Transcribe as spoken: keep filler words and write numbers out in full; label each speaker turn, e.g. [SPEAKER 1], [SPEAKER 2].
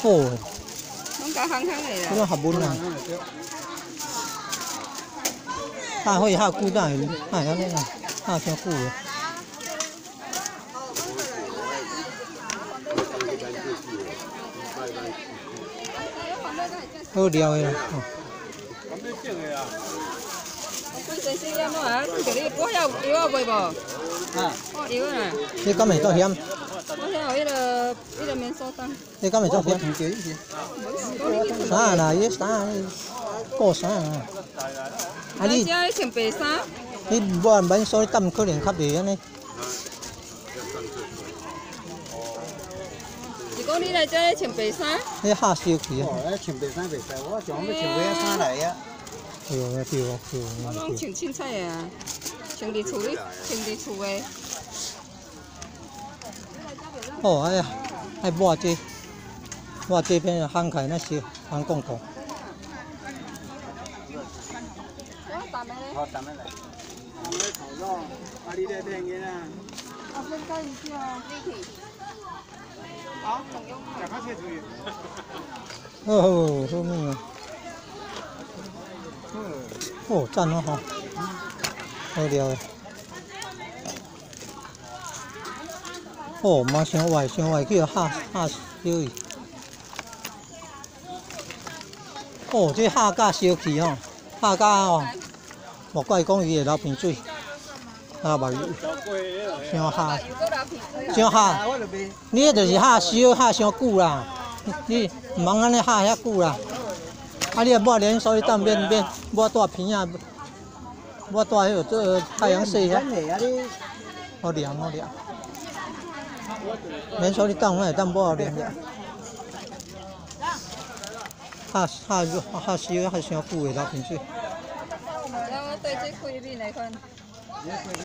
[SPEAKER 1] 好诶，
[SPEAKER 2] 拢加香香的
[SPEAKER 1] 这
[SPEAKER 2] 啦。
[SPEAKER 1] 种合文啊。下可以下久哪会哪会安尼啊？下伤久诶。好料诶啦。哦
[SPEAKER 2] 本身是要么啊，叫你我遐有药卖无？
[SPEAKER 1] 啊，
[SPEAKER 2] 我药啊，
[SPEAKER 1] 你敢会做咸？
[SPEAKER 2] 我遐有迄个迄个面酥蛋。
[SPEAKER 1] 你敢会做咸？啥啦？伊啥？过啥啊？啊你
[SPEAKER 2] 这你穿白衫，
[SPEAKER 1] 你无免所以等可能较袂安尼。
[SPEAKER 2] 是讲你来这里穿白衫？
[SPEAKER 1] 你下烧去啊？
[SPEAKER 3] 哦，穿白衫袂使，我想要穿白衫来呀。
[SPEAKER 1] 对啊，对啊，对
[SPEAKER 2] 我
[SPEAKER 1] 啊。
[SPEAKER 2] 拢穿凊彩的啊，穿伫厝里，穿伫厝的。
[SPEAKER 1] 哦，哎呀，爱抹这，抹这边烘开那些烘公公。
[SPEAKER 3] 好，咱们来。我们烤肉，啊，你在听见啊？
[SPEAKER 2] 啊，分开一下，立体。好，重用。
[SPEAKER 3] 两块钱左右。
[SPEAKER 1] 哦，好命啊！哦，赞哦吼，好料诶。哦，嘛伤坏，伤坏去下下烧伊。哦，这下甲烧去吼，下甲吼，莫怪讲伊会流鼻水，啊目伤下，伤下。你迄就是下烧下伤久啦，你毋通安尼下遐久啦。啊，你若抹连所以当免免抹带片啊，抹带迄个做太阳晒遐，好凉好凉。免所以当会当抹凉凉。下下下烧下伤久会流鼻水。
[SPEAKER 2] 然后对这开面来看。